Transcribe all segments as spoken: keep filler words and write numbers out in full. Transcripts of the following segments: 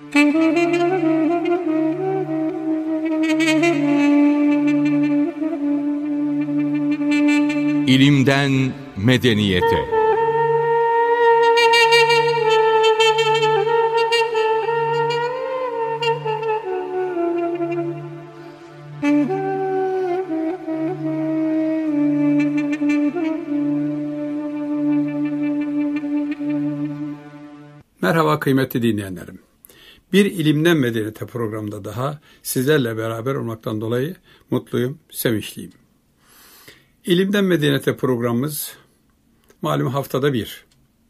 İlimden medeniyete. Merhaba kıymetli dinleyenlerim. Bir İlimden Medeniyete programında daha sizlerle beraber olmaktan dolayı mutluyum, sevinçliyim. İlimden Medeniyete programımız malum haftada bir.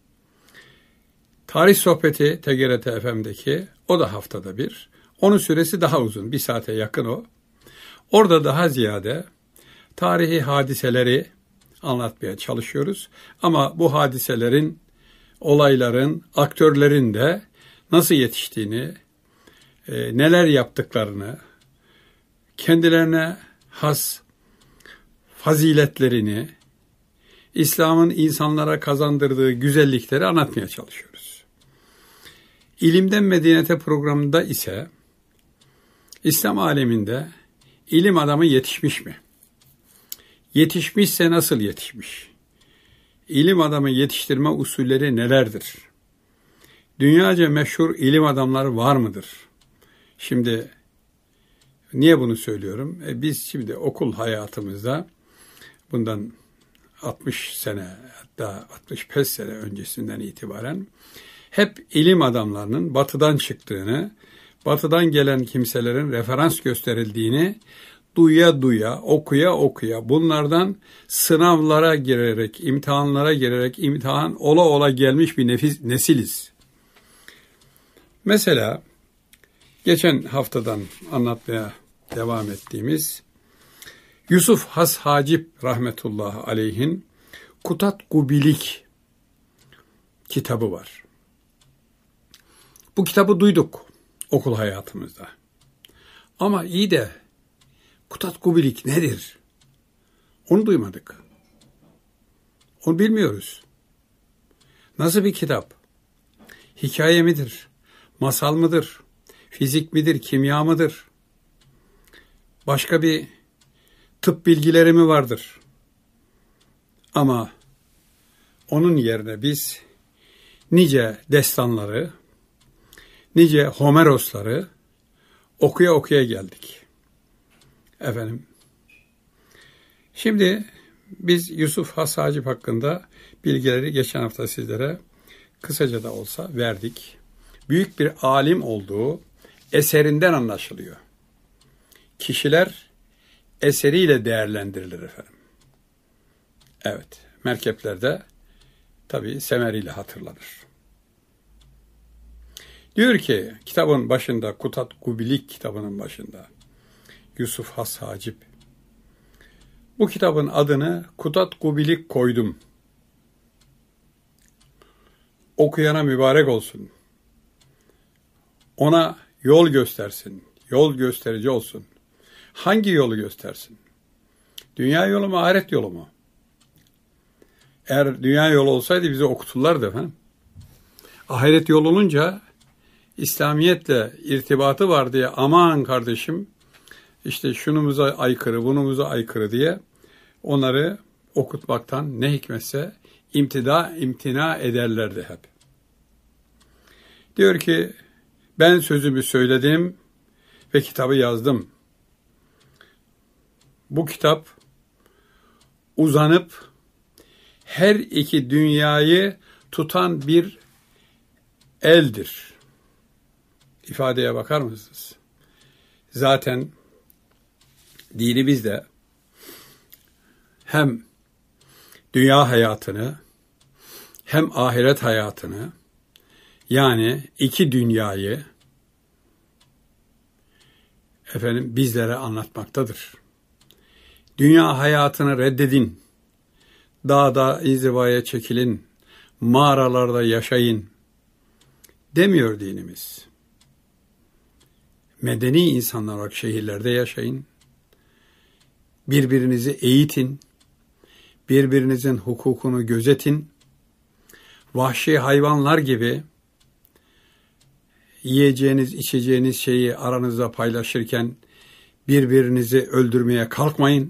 Tarih Sohbeti T G R T F M'deki o da haftada bir. Onun süresi daha uzun, bir saate yakın o. Orada daha ziyade tarihi hadiseleri anlatmaya çalışıyoruz. Ama bu hadiselerin, olayların, aktörlerin de nasıl yetiştiğini, e, neler yaptıklarını, kendilerine has faziletlerini, İslam'ın insanlara kazandırdığı güzellikleri anlatmaya çalışıyoruz. İlimden Medeniyete programında ise İslam aleminde ilim adamı yetişmiş mi? Yetişmişse nasıl yetişmiş? İlim adamı yetiştirme usulleri nelerdir? Dünyaca meşhur ilim adamları var mıdır? Şimdi niye bunu söylüyorum? E biz şimdi okul hayatımızda bundan altmış sene hatta altmış beş sene öncesinden itibaren hep ilim adamlarının batıdan çıktığını, batıdan gelen kimselerin referans gösterildiğini duya duya, okuya okuya, bunlardan sınavlara girerek, imtihanlara girerek, imtihan ola ola gelmiş bir nefis, nesiliz. Mesela geçen haftadan anlatmaya devam ettiğimiz Yusuf Has Hacip rahmetullahi aleyhin Kutat-Kubilik kitabı var. Bu kitabı duyduk okul hayatımızda. Ama iyi de Kutat-Kubilik nedir? Onu duymadık. Onu bilmiyoruz. Nasıl bir kitap? Hikaye midir? Masal mıdır? Fizik midir? Kimya mıdır? Başka bir tıp bilgileri mi vardır? Ama onun yerine biz nice destanları, nice Homerosları okuya okuya geldik. Efendim, şimdi biz Yusuf Has Hacip hakkında bilgileri geçen hafta sizlere kısaca da olsa verdik. Büyük bir alim olduğu eserinden anlaşılıyor. Kişiler eseriyle değerlendirilir efendim. Evet, merkeplerde tabii semeriyle hatırlanır. Diyor ki kitabın başında, Kutat-Kubilik kitabının başında Yusuf Has Hacip, bu kitabın adını Kutat-Kubilik koydum. Okuyana mübarek olsun. Ona yol göstersin, yol gösterici olsun. Hangi yolu göstersin? Dünya yolu mu, ahiret yolu mu? Eğer dünya yolu olsaydı bizi okuturlardı efendim. Ahiret yolu olunca İslamiyetle irtibatı var diye aman kardeşim işte şunumuza aykırı, bunumuza aykırı diye onları okutmaktan ne hikmetse imtida, imtina ederlerdi hep. Diyor ki ben sözümü söyledim ve kitabı yazdım. Bu kitap uzanıp her iki dünyayı tutan bir eldir. İfadeye bakar mısınız? Zaten dinimizde hem dünya hayatını hem ahiret hayatını, yani iki dünyayı efendim bizlere anlatmaktadır. Dünya hayatını reddedin. Dağda inzivaya çekilin. Mağaralarda yaşayın demiyor dinimiz. Medeni insanlar olarak şehirlerde yaşayın. Birbirinizi eğitin. Birbirinizin hukukunu gözetin. Vahşi hayvanlar gibi yiyeceğiniz, içeceğiniz şeyi aranızda paylaşırken birbirinizi öldürmeye kalkmayın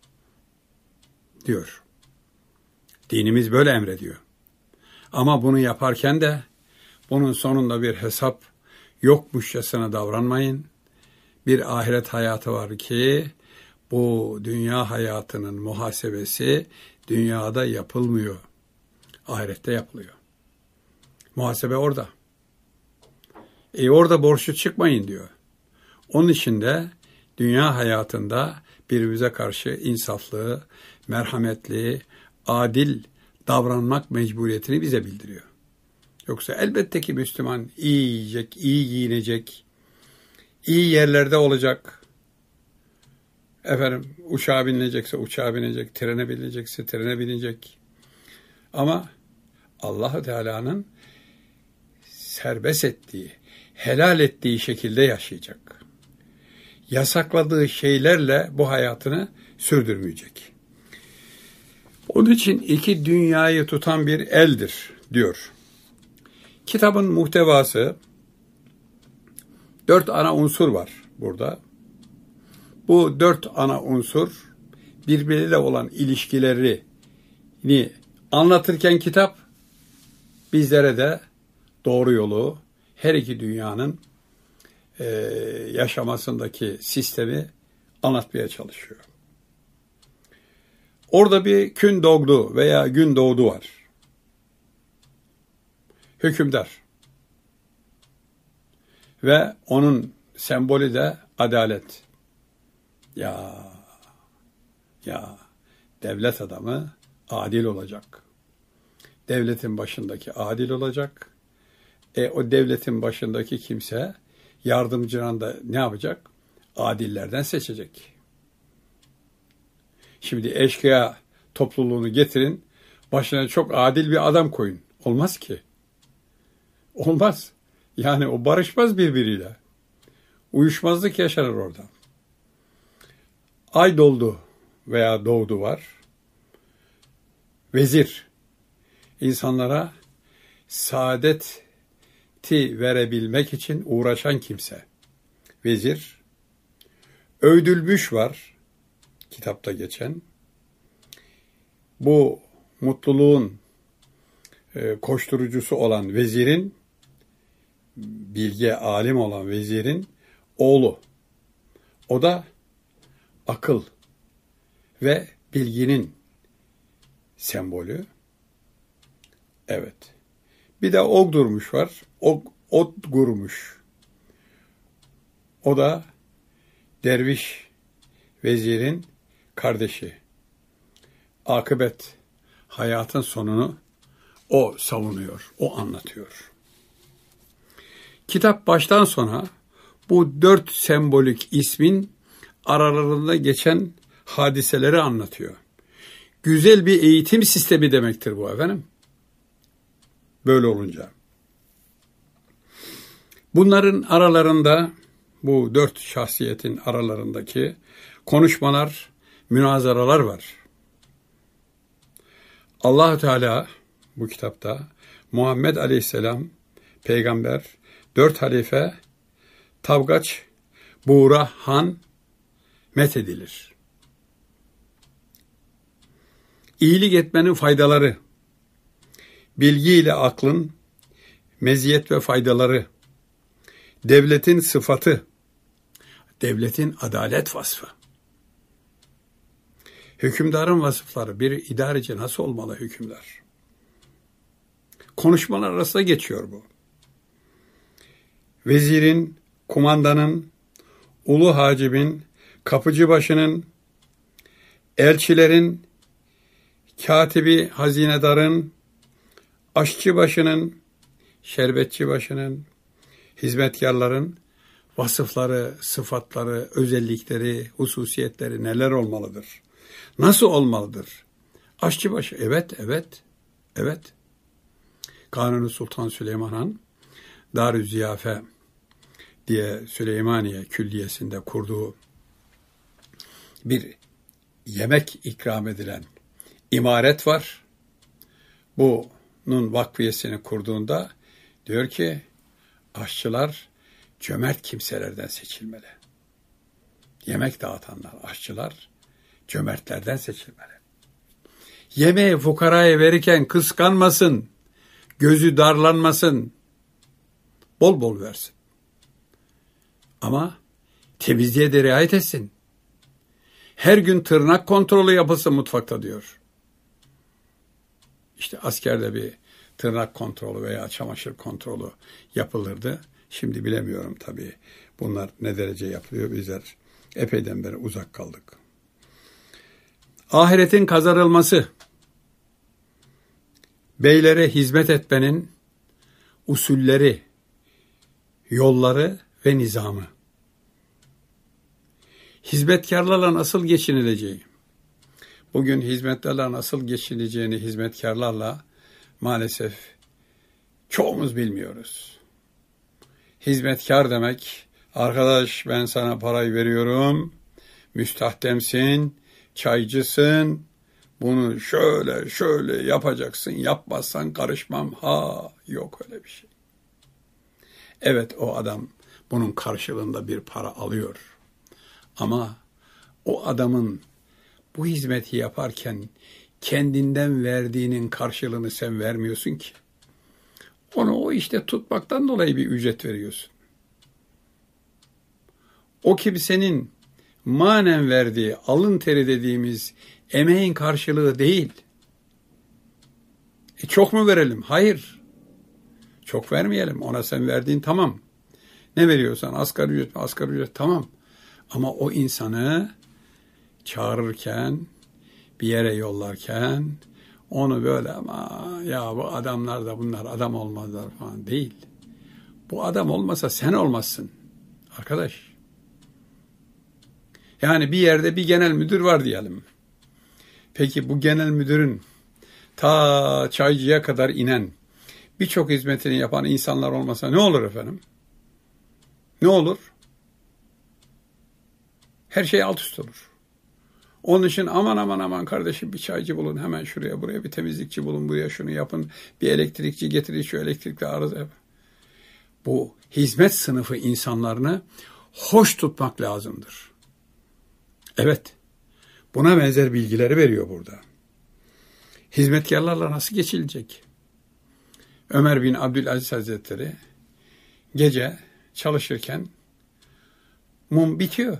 diyor. Dinimiz böyle emrediyor. Ama bunu yaparken de bunun sonunda bir hesap yokmuşçasına davranmayın. Bir ahiret hayatı var ki bu dünya hayatının muhasebesi dünyada yapılmıyor. Ahirette yapılıyor. Muhasebe orada. E orada borçlu çıkmayın diyor. Onun için de dünya hayatında birbirimize karşı insaflı, merhametli, adil davranmak mecburiyetini bize bildiriyor. Yoksa elbette ki Müslüman iyi yiyecek, iyi giyinecek, iyi yerlerde olacak. Efendim uçağa binilecekse uçağa binecek, trene binecekse trene binecek. Ama Allah-u Teala'nın serbest ettiği, helal ettiği şekilde yaşayacak. Yasakladığı şeylerle bu hayatını sürdürmeyecek. Onun için iki dünyayı tutan bir eldir diyor. Kitabın muhtevası dört ana unsur var burada. Bu dört ana unsur birbiriyle olan ilişkilerini anlatırken kitap bizlere de doğru yolu, her iki dünyanın e, yaşamasındaki sistemi anlatmaya çalışıyor. Orada bir gün doğdu veya gün doğdu var. Hükümdar. Ve onun sembolü de adalet. Ya, ya devlet adamı adil olacak. Devletin başındaki adil olacak. E o devletin başındaki kimse yardımcıdan da ne yapacak? Adillerden seçecek. Şimdi eşkıya topluluğunu getirin, başına çok adil bir adam koyun. Olmaz ki. Olmaz. Yani o barışmaz birbiriyle. Uyuşmazlık yaşanır orada. Ay doldu veya doğdu var. Vezir, insanlara saadeti verebilmek için uğraşan kimse. Vezir, övdülmüş var, kitapta geçen. Bu mutluluğun koşturucusu olan vezirin, bilge, alim olan vezirin oğlu. O da akıl ve bilginin sembolü. Evet. Bir de og durmuş var. Og, ot gurmuş. O da derviş vezirin kardeşi. Akıbet, hayatın sonunu o savunuyor, o anlatıyor. Kitap baştan sona bu dört sembolik ismin aralarında geçen hadiseleri anlatıyor. Güzel bir eğitim sistemi demektir bu efendim. Böyle olunca. Bunların aralarında, bu dört şahsiyetin aralarındaki konuşmalar, münazaralar var. Allah-u Teala bu kitapta Muhammed Aleyhisselam, peygamber, dört halife, Tavgaç, Buğra, Han methedilir. İyilik etmenin faydaları, bilgi ile aklın meziyet ve faydaları, devletin sıfatı, devletin adalet vasfı, hükümdarın vasıfları, bir idareci nasıl olmalı hükümdar? Konuşmalar arasında geçiyor bu. Vezirin, kumandanın, ulu hacibin, kapıcıbaşının, elçilerin, katibi hazinedarın, aşçıbaşının, şerbetçibaşının, hizmetkarların vasıfları, sıfatları, özellikleri, hususiyetleri neler olmalıdır? Nasıl olmalıdır? Aşçıbaşı, evet, evet, evet. Kanuni Sultan Süleyman Han, Dar-ı Ziyafe diye Süleymaniye Külliyesi'nde kurduğu bir yemek ikram edilen imaret var. Bunun vakfiyesini kurduğunda diyor ki, Aşçılar cömert kimselerden seçilmeli. Yemek dağıtanlar, aşçılar cömertlerden seçilmeli. Yemeği fukaraya verirken kıskanmasın, gözü darlanmasın, bol bol versin. Ama temizliğe de riayet etsin. Her gün tırnak kontrolü yapılsın mutfakta diyor. İşte askerde bir tırnak kontrolü veya çamaşır kontrolü yapılırdı. Şimdi bilemiyorum tabii bunlar ne derece yapılıyor, bizler epeyden beri uzak kaldık. Ahiretin kazanılması, beylere hizmet etmenin usulleri, yolları ve nizamı. Hizmetkarlarla nasıl geçinileceği. Bugün hizmetlerle nasıl geçineceğini hizmetkarlarla maalesef çoğumuz bilmiyoruz. Hizmetkar demek, arkadaş ben sana parayı veriyorum, müstahdemsin, çaycısın, bunu şöyle şöyle yapacaksın, yapmazsan karışmam. Ha, yok öyle bir şey. Evet, o adam bunun karşılığında bir para alıyor. Ama o adamın bu hizmeti yaparken kendinden verdiğinin karşılığını sen vermiyorsun ki. Onu o işte tutmaktan dolayı bir ücret veriyorsun. O kimsenin manen verdiği, alın teri dediğimiz emeğin karşılığı değil. E çok mu verelim? Hayır. Çok vermeyelim. Ona sen verdiğin tamam. Ne veriyorsan asgari ücret, asgari ücret tamam. Ama o insanı çağırırken, bir yere yollarken onu böyle ama ya bu adamlar da bunlar adam olmazlar falan değil. Bu adam olmasa sen olmazsın arkadaş. Yani bir yerde bir genel müdür var diyelim. Peki bu genel müdürün ta çaycıya kadar inen birçok hizmetini yapan insanlar olmasa ne olur efendim? Ne olur? Her şey alt üst olur. Onun için aman aman aman kardeşim bir çaycı bulun, hemen şuraya buraya bir temizlikçi bulun, buraya şunu yapın, bir elektrikçi getirin, şu elektrikle arıza yapın. Bu hizmet sınıfı insanlarını hoş tutmak lazımdır. Evet, buna benzer bilgileri veriyor burada. Hizmetkarlarla nasıl geçilecek? Ömer bin Abdülaziz Hazretleri gece çalışırken mum bitiyor.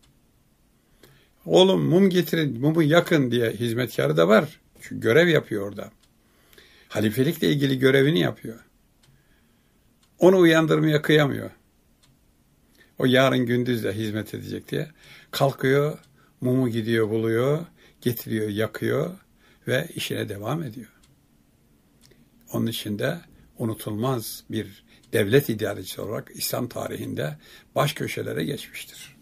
Oğlum mum getirin, mumu yakın diye hizmetkarı da var. Çünkü görev yapıyor orada. Halifelikle ilgili görevini yapıyor. Onu uyandırmaya kıyamıyor. O yarın gündüz de hizmet edecek diye. Kalkıyor, mumu gidiyor buluyor, getiriyor, yakıyor ve işine devam ediyor. Onun için de unutulmaz bir devlet idarecisi olarak İslam tarihinde baş köşelere geçmiştir.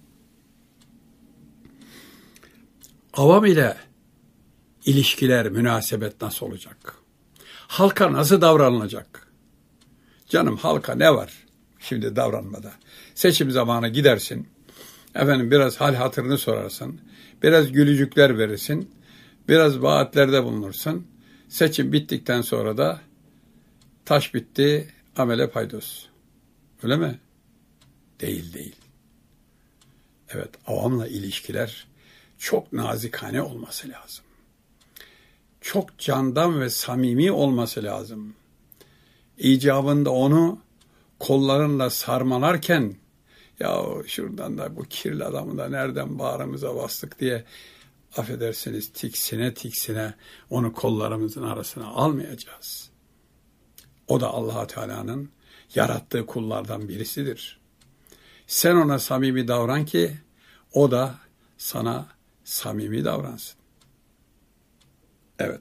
Avam ile ilişkiler, münasebet nasıl olacak? Halka nasıl davranılacak? Canım halka ne var şimdi davranmada? Seçim zamanı gidersin, efendim biraz hal hatırını sorarsın, biraz gülücükler verirsin, biraz vaatlerde bulunursun. Seçim bittikten sonra da taş bitti, amele paydos. Öyle mi? Değil değil. Evet, avamla ilişkiler çok nazikane olması lazım. Çok candan ve samimi olması lazım. İcabında onu kollarınla sarmalarken ya şuradan da bu kirli adamı da nereden bağrımıza bastık diye affedersiniz tiksine tiksine onu kollarımızın arasına almayacağız. O da Allah Teala'nın yarattığı kullardan birisidir. Sen ona samimi davran ki o da sana samimi davransın. Evet.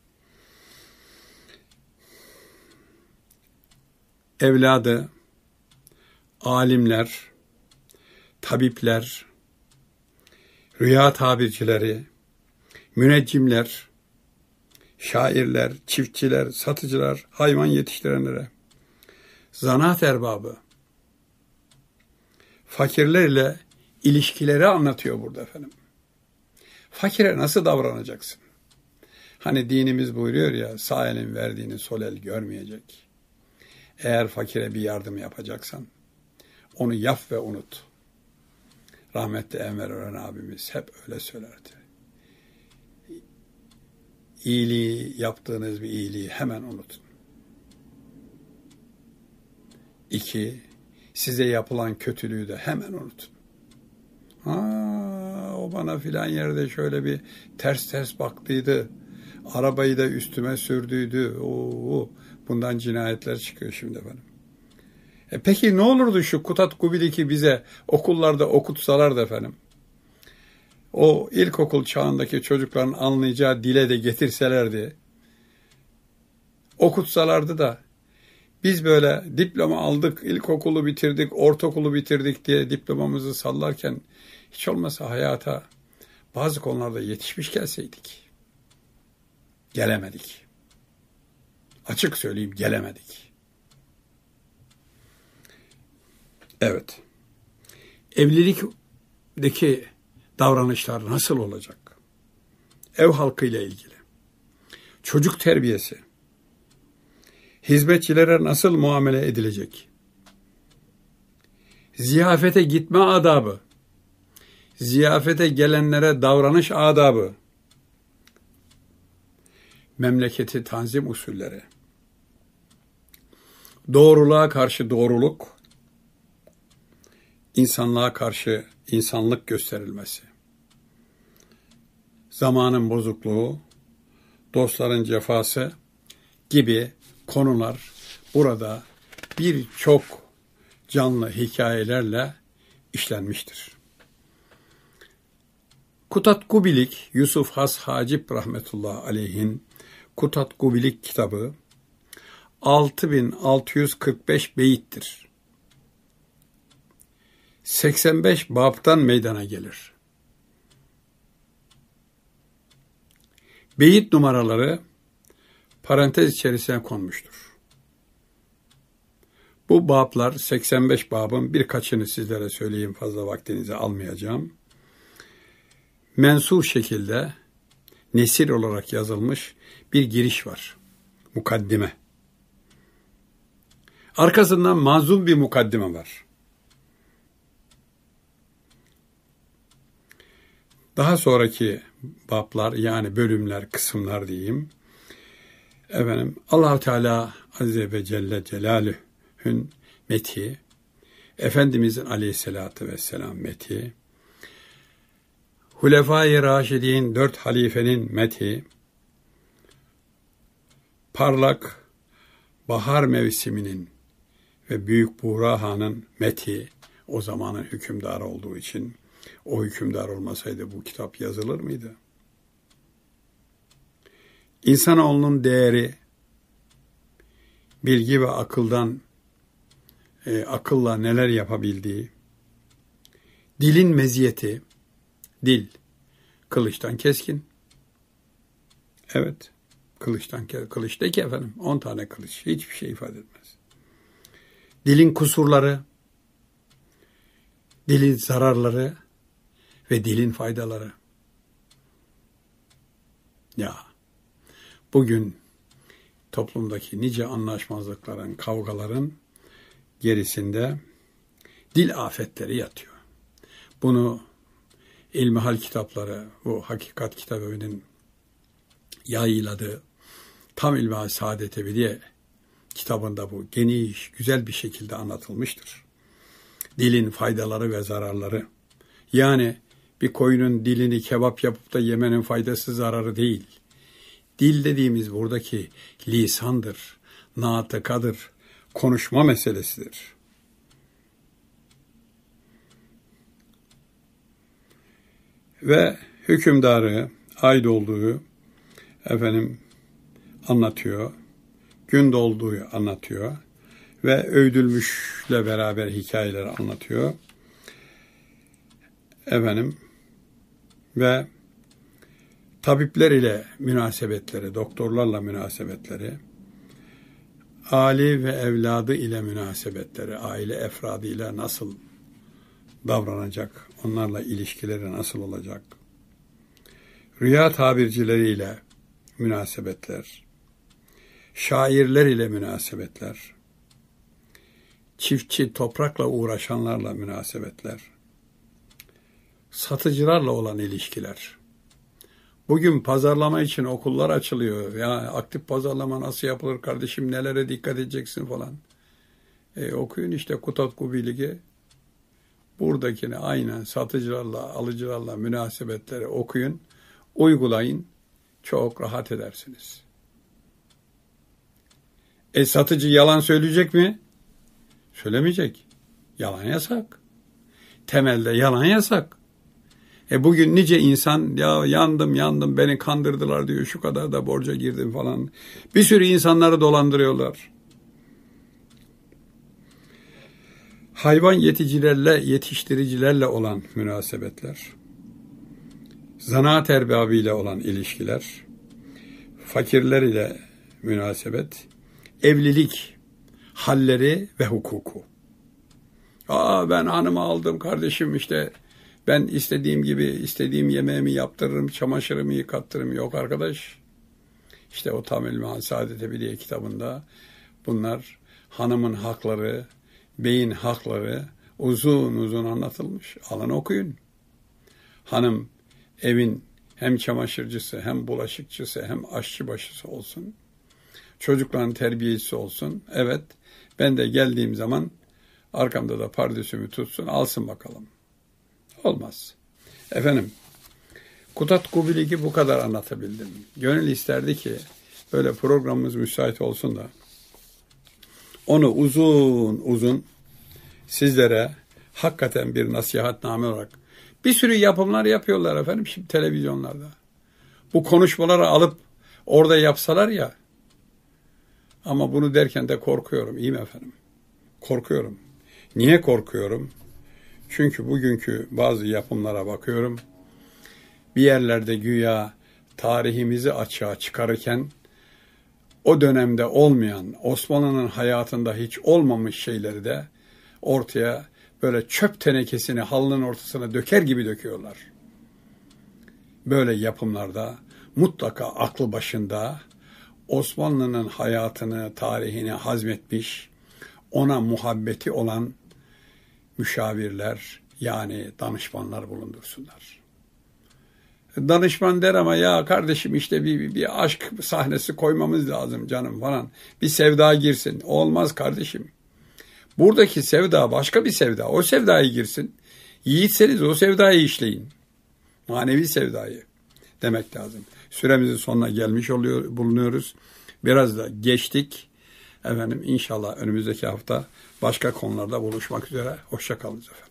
Evladı, alimler, tabipler, rüya tabircileri, müneccimler, şairler, çiftçiler, satıcılar, hayvan yetiştirenlere, zanaat erbabı, fakirlerle ilişkileri anlatıyor burada efendim. Fakire nasıl davranacaksın? Hani dinimiz buyuruyor ya, sağ elin verdiğini sol el görmeyecek. Eğer fakire bir yardım yapacaksan onu yap ve unut. Rahmetli Enver Ören abimiz hep öyle söylerdi. İyiliği, yaptığınız bir iyiliği hemen unutun. İki, size yapılan kötülüğü de hemen unutun. Ha, o bana filan yerde şöyle bir ters ters baktıydı. Arabayı da üstüme sürdüydü. Oo, bundan cinayetler çıkıyor şimdi efendim. E peki ne olurdu şu Kutat Kubilik'i bize okullarda okutsalardı efendim? O ilkokul çağındaki çocukların anlayacağı dile de getirselerdi. Okutsalardı da biz böyle diploma aldık, ilkokulu bitirdik, ortaokulu bitirdik diye diplomamızı sallarken hiç olmazsa hayata bazı konularda yetişmiş gelseydik. Gelemedik. Açık söyleyeyim, gelemedik. Evet. Evlilikteki davranışlar nasıl olacak? Ev halkıyla ilgili. Çocuk terbiyesi. Hizmetçilere nasıl muamele edilecek? Ziyafete gitme adabı. Ziyafete gelenlere davranış adabı. Memleketi tanzim usulleri. Doğruluğa karşı doğruluk, insanlığa karşı insanlık gösterilmesi. Zamanın bozukluğu, dostların cefası gibi konular burada birçok canlı hikayelerle işlenmiştir. Kutat Kubilik, Yusuf Has Hacip rahmetullahi aleyhin Kutat Kubilik kitabı altı bin altı yüz kırk beş beyittir. seksen beş baptan meydana gelir. Beyit numaraları parantez içerisine konmuştur. Bu bablar seksen beş babın birkaçını sizlere söyleyeyim, fazla vaktinizi almayacağım. Mensur şekilde nesir olarak yazılmış bir giriş var. Mukaddime. Arkasından manzum bir mukaddime var. Daha sonraki bablar, yani bölümler, kısımlar diyeyim. Efendim, Allah-u Teala Azze ve Celle Celaluhu'nun methi, Efendimizin Aleyhisselatü Vesselam methi, Hulefai Raşidin dört halifenin methi, parlak bahar mevsiminin ve Büyük Buğra Han'ın methi, o zamanın hükümdarı olduğu için, o hükümdar olmasaydı bu kitap yazılır mıydı? İnsanoğlunun değeri, bilgi ve akıldan, e, akılla neler yapabildiği, dilin meziyeti, dil, kılıçtan keskin. Evet, kılıçtan keskin. Kılıç de ki efendim, on tane kılıç, hiçbir şey ifade etmez. Dilin kusurları, dilin zararları ve dilin faydaları. Ya, bugün toplumdaki nice anlaşmazlıkların, kavgaların gerisinde dil afetleri yatıyor. Bunu İlmihal kitapları, bu Hakikat Kitabı'nın yayıladığı Tam İlmihal Saadet Ebediye kitabında bu geniş, güzel bir şekilde anlatılmıştır. Dilin faydaları ve zararları. Yani bir koyunun dilini kebap yapıp da yemenin faydası zararı değil. Dil dediğimiz buradaki lisandır, natıkadır, konuşma meselesidir. Ve hükümdarı ay dolduğu efendim anlatıyor, gün dolduğu anlatıyor ve öldürülmüşle beraber hikayeler anlatıyor. Efendim ve tabipler ile münasebetleri, doktorlarla münasebetleri, Ali ve evladı ile münasebetleri, aile efradı ile nasıl davranacak, onlarla ilişkileri nasıl olacak, rüya çiftçi, toprakla uğraşanlarla münasebetler, satıcılarla olan ilişkiler. Bugün pazarlama için okullar açılıyor. Ya aktif pazarlama nasıl yapılır kardeşim, nelere dikkat edeceksin falan. E, okuyun işte Kutat Kubilig'i. Buradakini aynen satıcılarla, alıcılarla münasebetleri okuyun, uygulayın. Çok rahat edersiniz. E satıcı yalan söyleyecek mi? Söylemeyecek. Yalan yasak. Temelde yalan yasak. E bugün nice insan ya yandım yandım beni kandırdılar diyor, şu kadar da borca girdim falan. Bir sürü insanları dolandırıyorlar. Hayvan yeticilerle, yetiştiricilerle olan münasebetler, zanaat erbabıyla olan ilişkiler, fakirler ile münasebet, evlilik halleri ve hukuku. Aa ben hanımı aldım kardeşim, işte ben istediğim gibi istediğim yemeğimi yaptırırım, çamaşırımı yıkattırırım. Yok arkadaş. İşte o Tamil Saadet Ebediye kitabında bunlar hanımın hakları, beyin hakları uzun uzun anlatılmış. Alın okuyun. Hanım evin hem çamaşırcısı, hem bulaşıkçısı, hem aşçı başısı olsun. Çocukların terbiyecisi olsun. Evet, ben de geldiğim zaman arkamda da pardesümü tutsun, alsın bakalım. Olmaz. Efendim, Kutat Kubilig'i bu kadar anlatabildim. Gönül isterdi ki böyle programımız müsait olsun da onu uzun uzun sizlere hakikaten bir nasihatname olarak, bir sürü yapımlar yapıyorlar efendim şimdi televizyonlarda. Bu konuşmaları alıp orada yapsalar ya, ama bunu derken de korkuyorum, iyi mi efendim? Korkuyorum. Niye korkuyorum? Çünkü bugünkü bazı yapımlara bakıyorum. Bir yerlerde güya tarihimizi açığa çıkarırken o dönemde olmayan, Osmanlı'nın hayatında hiç olmamış şeyleri de ortaya böyle çöp tenekesini halının ortasına döker gibi döküyorlar. Böyle yapımlarda mutlaka aklı başında Osmanlı'nın hayatını, tarihini hazmetmiş, ona muhabbeti olan müşavirler, yani danışmanlar bulundursunlar. Danışman der ama ya kardeşim işte bir, bir, bir aşk sahnesi koymamız lazım canım falan. Bir sevda girsin. Olmaz kardeşim. Buradaki sevda başka bir sevda. O sevdayı girsin. Yiğitseniz o sevdayı işleyin. Manevi sevdayı demek lazım. Süremizin sonuna gelmiş oluyor, bulunuyoruz. Biraz da geçtik. Efendim inşallah önümüzdeki hafta başka konularda buluşmak üzere. Hoşça kalınız efendim.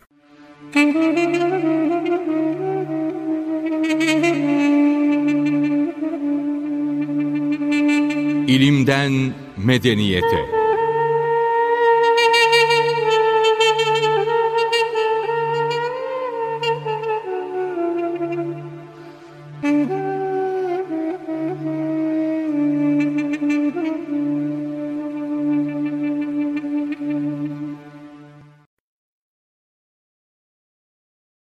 İlimden medeniyete.